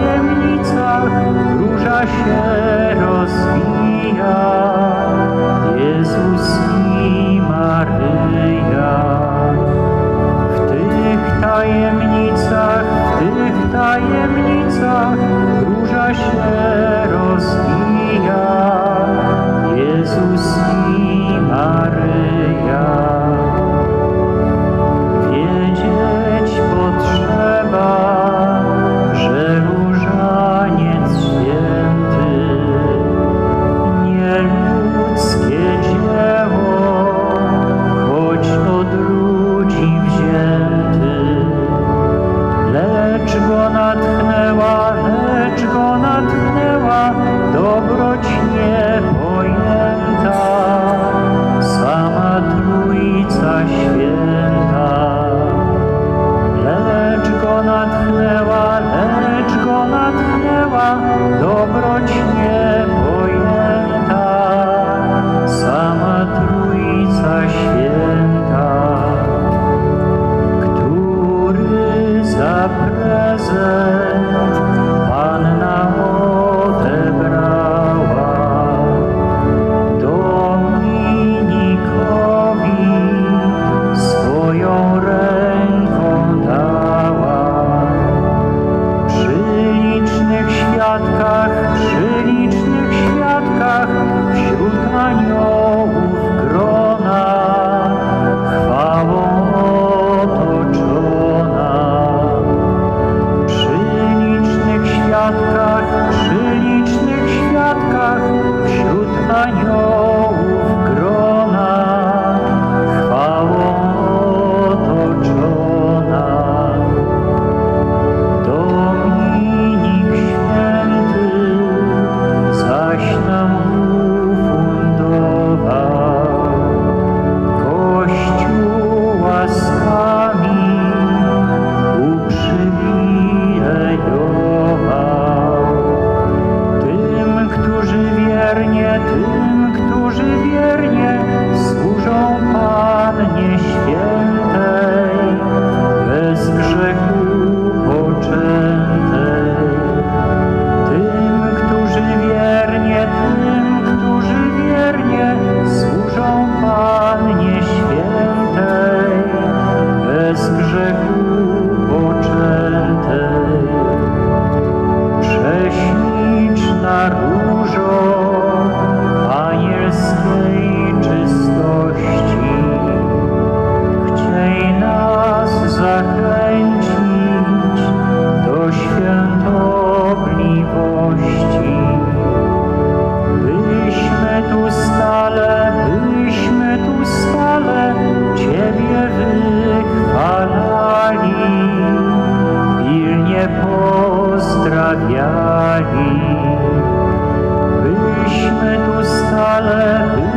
tajemnicach róża się rozwija. Jezus i Maryja. W tych tajemnicach róża się rozwija. Jezus i Maryja. Wiedzieć potrzeba, że różaniec święty, nieludzkie dzieło, choć od ludzi wzięty, lecz go natchnęła dobroć niepojęta, sama Trójca Święta. Lecz go natchnęła dobroć niepojęta, sama Trójca Święta. Który za prezent Panna odebrała, Dominikowi swoją ręką dała. Przy licznych świadkach wśród aniołów grona, chwałą otoczona. Przy licznych świadkach wśród aniołów grona, chwałą otoczona. Dominik Święty zaś nam ufundował Kościół łaskami uprzywilejował. Tym, którzy wiernie służą Pannie Świętej, bez grzechu poczętej. Tym, którzy wiernie służą Pannie Świętej, bez grzechu poczętej. Prześliczna różo anielskiej czystości, chciej nas zachęcić do świętobliwości. Byśmy tu stale Ciebie wychwalali, pilnie pozdrawiali. Byśmy tu stale